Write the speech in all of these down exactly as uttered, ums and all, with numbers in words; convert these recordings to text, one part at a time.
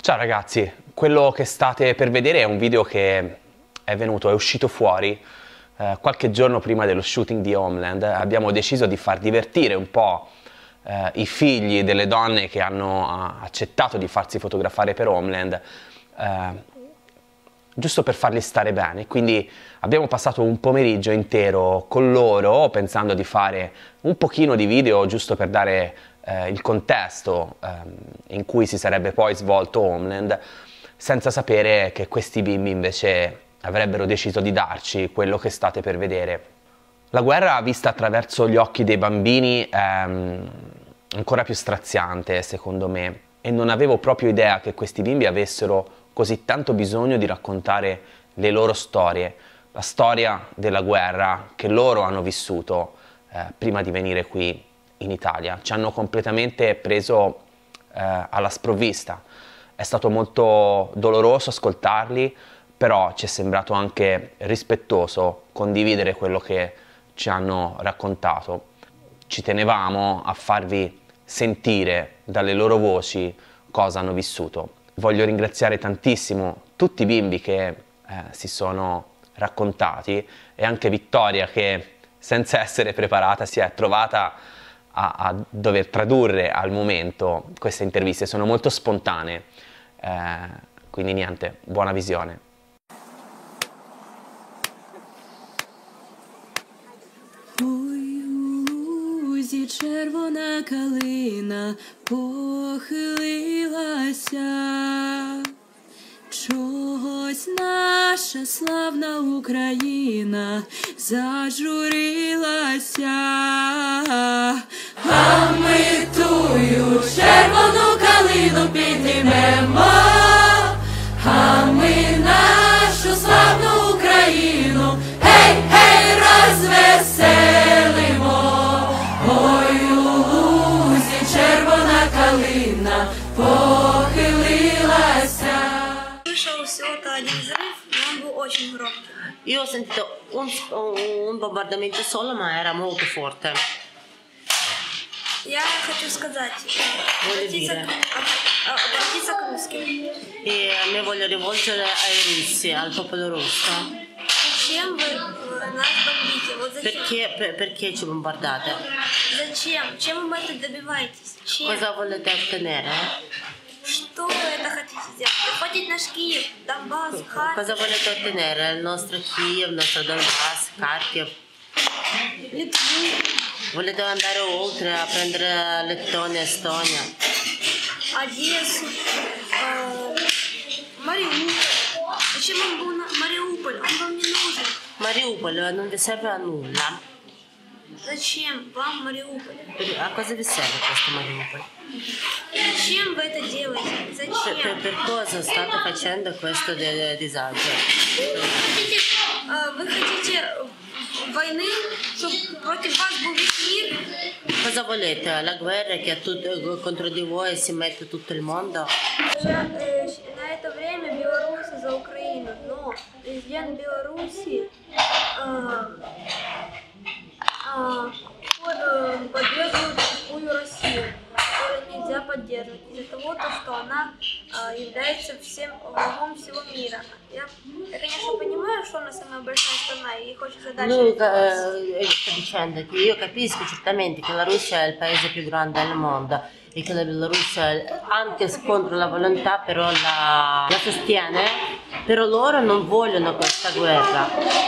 Ciao ragazzi, quello che state per vedere è un video che è venuto, è uscito fuori eh, qualche giorno prima dello shooting di Homeland. Abbiamo deciso di far divertire un po' eh, i figli delle donne che hanno uh, accettato di farsi fotografare per Homeland, eh, giusto per farli stare bene. Quindi abbiamo passato un pomeriggio intero con loro pensando di fare un pochino di video giusto per dare Eh, il contesto ehm, in cui si sarebbe poi svolto Homeland, senza sapere che questi bimbi invece avrebbero deciso di darci quello che state per vedere. La guerra vista attraverso gli occhi dei bambini è ehm, ancora più straziante secondo me, e non avevo proprio idea che questi bimbi avessero così tanto bisogno di raccontare le loro storie, la storia della guerra che loro hanno vissuto eh, prima di venire qui in Italia. Ci hanno completamente preso eh, alla sprovvista. È stato molto doloroso ascoltarli, però ci è sembrato anche rispettoso condividere quello che ci hanno raccontato. Ci tenevamo a farvi sentire dalle loro voci cosa hanno vissuto. Voglio ringraziare tantissimo tutti i bimbi che eh, si sono raccontati, e anche Vittoria che senza essere preparata si è trovata A, a dover tradurre al momento queste interviste. Sono molto spontanee, eh, quindi niente, buona visione. Ой, у лузі червона калина похилилася, чогось наша славна Україна зажурилася. А ми тую червону калину піднімемо, а ми нашу славну Україну гей, гей, розвеселимо. Ой, у лузі червона калина похилилася. Слышал всего-то один взрыв, но он был очень громкий. Io ho sentito un, un bombardamento solo, ma era molto forte. Я хочу сказать, Voglio обратиться, dire, к, об- обратиться к русским. e mi voglio rivolgere ai russi, al popolo russo. Зачем вы э, нас бомбите? Вот зачем? Perché, per- perché ci bombardate? Зачем? Чем вы это добиваетесь? Чем? Cosa volete ottenere? Что вы это хотите сделать? Захватить наш Киев, Донбасс, Харьков, Cosa volete ottenere? Il nostro Kiev, il nostro Donbass, Kharkiv? Литву, Volete andare oltre a prendere Lettonia, Estonia? Одессу, э, Мариуполь. Зачем вам был на- Мариуполь? Он вам не нужен. Mariupol non vi serve a nulla. Зачем вам Мариуполь? Per- A cosa vi serve questo Mariupol? Зачем вы это делаете? Per, per- Зачем? per cosa state facendo questo de- disagio? Вы хотите, э, вы хотите войны, чтобы против вас был весь мир? Cosa volete? La guerra che a tut- contro di voi si mette tutto il mondo? Я, э, щ- на это время белорусы за Украину, но президент Беларуси э, э, по- э, поддерживает такую Россию, которую нельзя поддерживать из-за того, то, что она э, является всем врагом всего мира. Я, я, конечно, понимаю, что она самая большая страна и хочется дальше Lui развиваться. eh, sta dicendo che io capisco certamente che la Russia è il paese più grande al mondo e che la Bielorussia, anche contro la volontà, però la, la sostiene, però loro non vogliono questa guerra.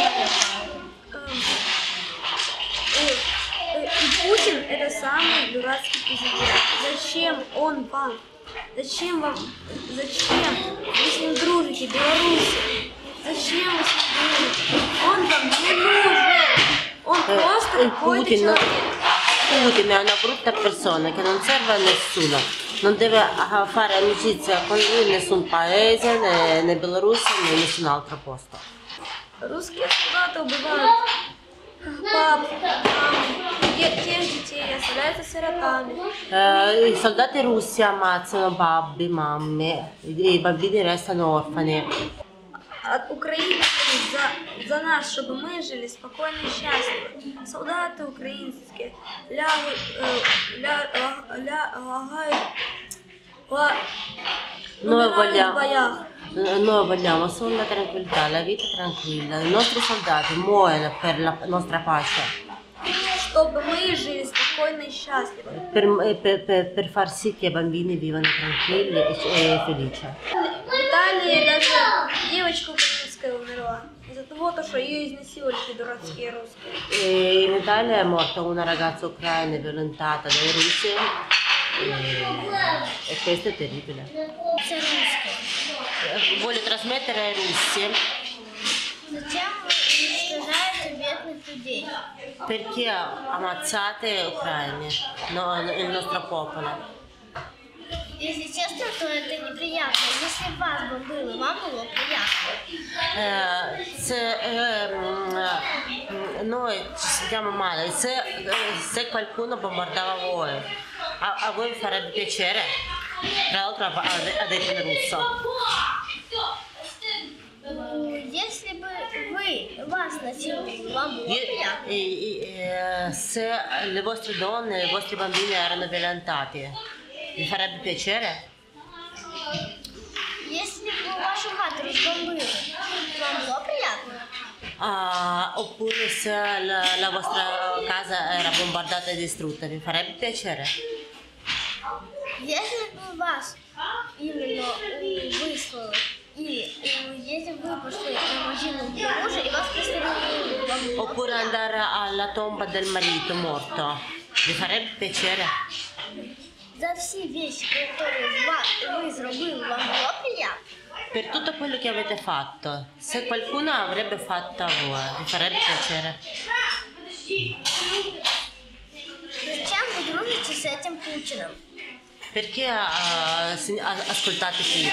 И, и Путин это самый дурацкий президент. Зачем он вам? Зачем вам? Зачем? Вы с ним дружите, Беларуси. Зачем вы с ним дружите? Он вам не нужен. Он Eh, просто il какой-то Putin, человек. Putin è una brutta persona che non serve a nessuno, non deve ah, fare amicizia con lui in nessun paese, né, né Bielorussia né in nessun altro posto. Русские солдаты убивают пап, мам, те- тех детей, оставляются сиротами. Eh, I soldati russi ammazzano babbi, mamme, i, i bambini restano orfani. От Украины за, за нас, чтобы мы жили спокойно и счастливо. Солдаты украинские лягут, э, ля, ля, ля, лагают, ла- Noi vogliamo, боях. noi vogliamo solo la tranquillità, la vita tranquilla. I nostri soldati muoiono per la nostra pace. Чтобы мы жили спокойно и счастливо. Per, per, per, per far sì che i bambini vivano tranquilli e, e felici. В Италии даже девочка украинская умерла. Из-за того, что ее изнасиловали эти дурацкие русские. E in Italia è morta una ragazza ucraina violentata dai russi e, e questo è terribile. Voglio trasmettere ai russi Зачем вы уничтожаете бедных людей? perché ammazzate ucraini, no, il nostro popolo. Если честно, то это неприятно. Если вас бы было, вам было приятно. Eh, se ehm, noi ci sentiamo male, se, se qualcuno bombardava voi, a, a voi farebbe piacere? Tra l'altro ha, ha detto in russo. Если бы вы, вас насиловали, вам было приятно. E- e- e, se le vostre donne, i vostri bambini erano violentati, vi farebbe piacere? Если бы вашу хату разбомбили, вам было приятно. Ah, oppure se la, la vostra casa era bombardata e distrutta, vi farebbe piacere? Если бы вас именно э, выслали, или э, если бы вы пошли на могилу мужа и вас пристрелили, вам было Oppure andare alla tomba del marito morto, vi farebbe piacere? за все вещи, которые ва- вы сделали, вам было приятно. Per tutto quello che avete fatto, se qualcuno avrebbe fatto a voi, vi farebbe piacere? Зачем вы дружите с этим Путиным? Perché ah, si- ah, ascoltate Putin?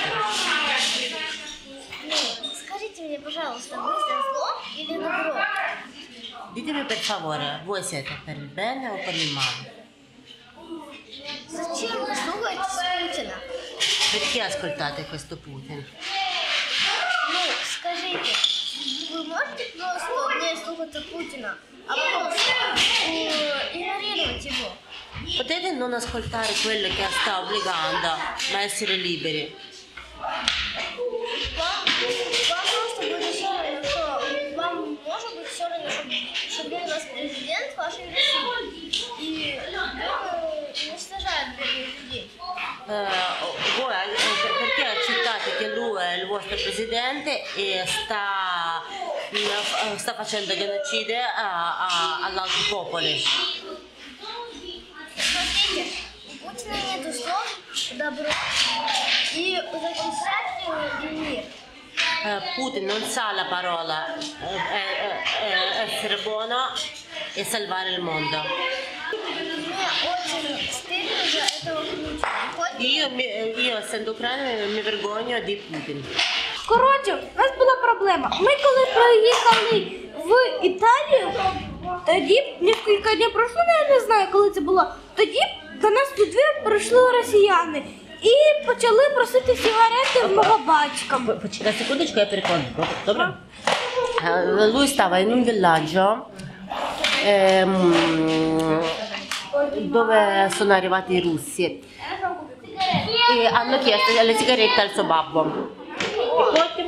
Ну, скажите мне, пожалуйста, вы за зло или добро? Ditemi per favore, voi siete per il bene o per il male? Зачем вы слушаете Путина? Perché ascoltate questo Putin? Ну, скажите, вы можете просто не слушаться Путина, а просто э, игнорировать его? Potete non ascoltare quello che sta obbligando, ma essere liberi. Вам, вам просто будет все равно, что вам может быть все равно, что, что был у нас президент вашей России. И он уничтожает бедных людей. Eh, voi eh, perché accettate che lui è il vostro presidente e sta, eh, sta facendo genocide a- a- agli altri popoli? Смотрите, у Путина нету слов добро и защищать и мир. Eh, Putin non sa la parola eh, eh, eh, essere buono e salvare il mondo. Мне очень стыдно за этого Путина. Хоть Io, mi- io essendo ucraina mi vergogno di Putin. Коротше, у нас була проблема. Ми коли приїхали в Італію, тоді кілька днів пройшло, я не знаю, коли це було. Тоді до нас у двір прийшли росіяни і почали просити сигарети в мого батька. Почекай секундочку, я перекладу. Добре? Eh, Lui stava in un villaggio ehm, dove sono arrivati i russi e hanno chiesto le sigarette al suo babbo. Потім,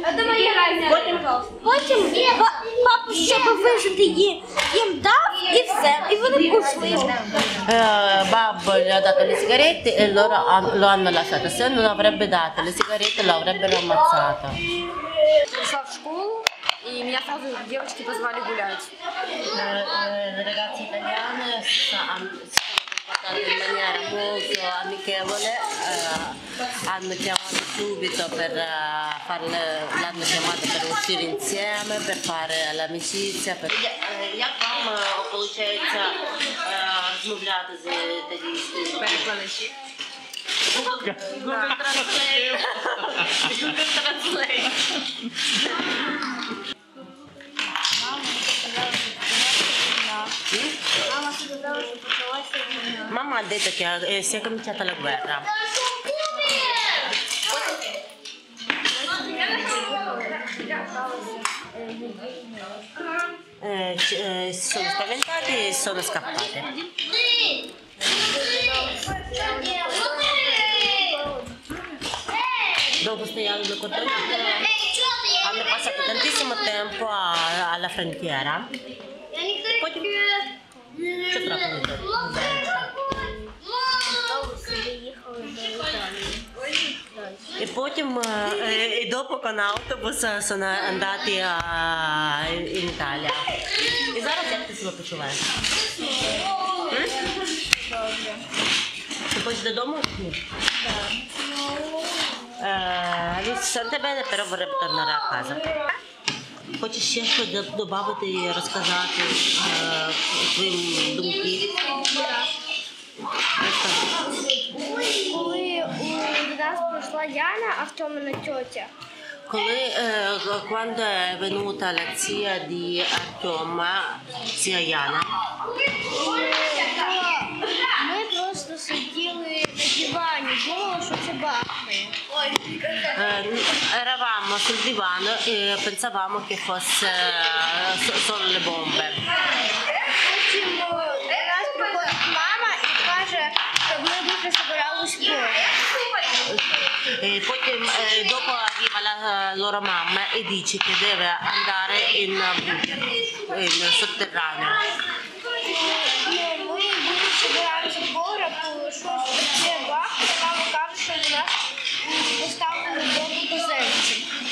па- папа, щоб вижити їм, їм дав і все. І вони пішли. Eh, babbo gli ha dato le sigarette e loro han- lo hanno lasciato. Se non avrebbe dato le sigarette lo avrebbero ammazzato. Пришла в школу, и меня сразу девочки позвали гулять. Eh, eh, le ragazze italiane sa- han- si sono comportate in maniera molto amichevole, eh, hanno chiamato subito per eh, fare le- l'hanno chiamato per uscire insieme, per fare l'amicizia. Per... Як вам, виходить, розмовляти з італійською? Перекладачі. Google Translate. Google Translate. мама сказала, что началась война. Mamma ha detto che eh, si è cominciata la guerra. Eh, ci- eh, si sono spaventati e sono scappati. dopo stoiamo due cordoni, hanno passato tantissimo tempo a- alla frontiera. Потім що трапилося? E потім, eh, e dopo con autobus sono andati a- in Italia. І зараз як ти себе почуваєш? М? Ти хочеш додому? Ні. Eh, lui si sente bene, però vorrebbe tornare a casa. Хочеш ще щось додати і розказати е, свої думки? Коли у нас прийшла Яна, а в тому на тьотя. Коли, eh, quando è venuta la zia di Artyom, zia Jana, Ми просто сиділи на дивані, думали, що це бахне. eh, eravamo sul divano e pensavamo che fosse eh, so- solo le bombe. Потім е, до нас приходить мама і каже, щоб ми дуже збирались бою. E poi eh, dopo arriva la loro mamma e dice che deve andare in bunker, in sotterraneo. Ну, ми дуже збиралися в погребу, щось таке бахне, мама каже, що до нас поставили бомбу туземці.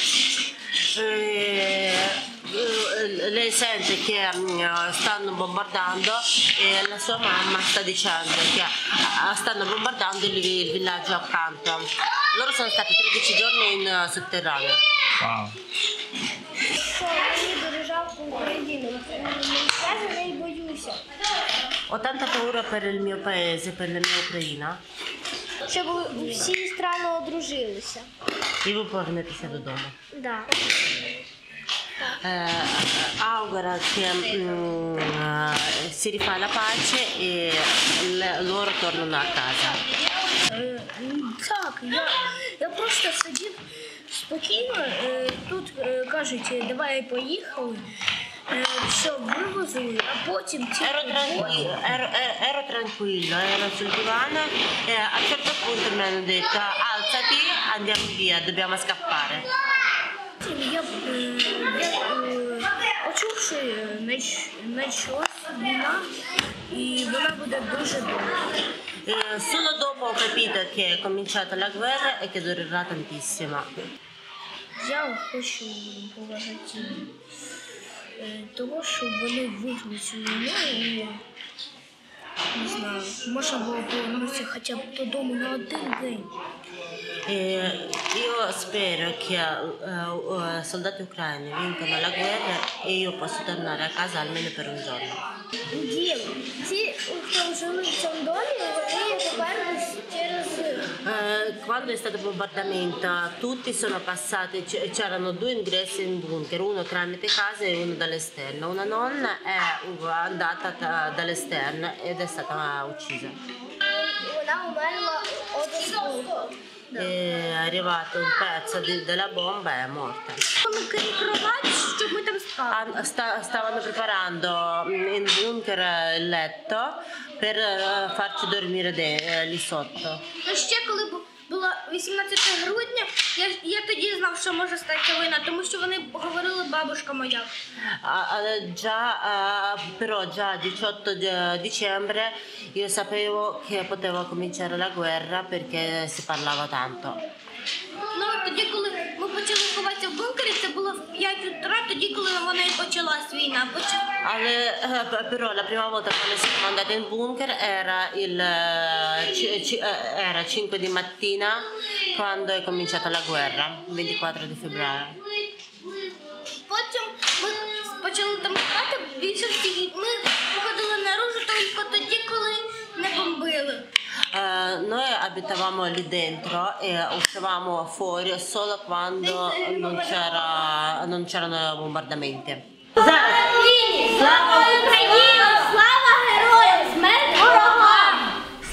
Eh, eh, lei sente che mm, stanno bombardando e la sua mamma sta dicendo che ah, stanno bombardando il, il villaggio accanto. Loro sono stati tredici giorni in eh, sotterraneo. Wow. Що мені дуже жалко Україну. Я за неї боюся. Ho tanta paura per il mio paese, per la mia Ucraina. Щоб всі страни одружилися. E voi povenetися додому. Да. Eh, augura che mm, eh, si rifà la pace e le- loro tornano a casa. Е, Так, я, я просто сидів спокійно, е, тут е, кажуть, давай поїхали, е, все, вивозили, а потім ці Ero tranquillo, ero, ero- ero tranquillo, ero sul divano e a un certo punto mi hanno detto alzati, andiamo via, dobbiamo scappare. потім я, е, я е, почув, що е, нач- почалась війна, і вона буде дуже довго. E solo dopo ho capito che è cominciata la guerra e che durerà tantissimo. Я хочу побажати е, того, щоб вони виграли цю війну і не знаю, можна було повернутися хоча б додому на один день. E io spero che eh, eh, soldati ucraini vincano la guerra e io posso tornare a casa almeno per un giorno. Дім, ті, хто жили в цьому домі, вони повернулись через Eh, quando è stato il bombardamento tutti sono passati, c- c'erano due ingressi in bunker, uno tramite casa e uno dall'esterno. Una nonna è andata ta- dall'esterno ed è stata uccisa. вона умерла од осколку. È arrivato un pezzo di- della bomba e è morta. Кровать, щоб ми там спали. Ah, sta- stavano preparando mm, in bunker eh, il letto per eh, farci dormire de- eh, lì sotto. Ну ще коли бу- було вісімнадцяте грудня, я, я тоді знав, що може статися війна, тому що вони говорили, бабушка моя. Ah, ah, già, ah, però già il diciotto di- dicembre io sapevo che poteva cominciare la guerra perché si parlava tanto. Ну тоді, коли ми почали ховатися в бункері, це було в п'ять утра, тоді, коли вона і почалась війна. Поч- Alle- eh, però la prima volta quando siamo andati in bunker era il eh, ci- ci- eh, era cinque di mattina quando è cominciata la guerra, ventiquattro di febbraio. Потім ми почали там спати, більшості ми виходили наружу тільки тоді, коли не бомбили. Eh, noi abitavamo lì dentro e uscivamo fuori solo quando non, c'era, non c'erano bombardamenti. Слава Україні!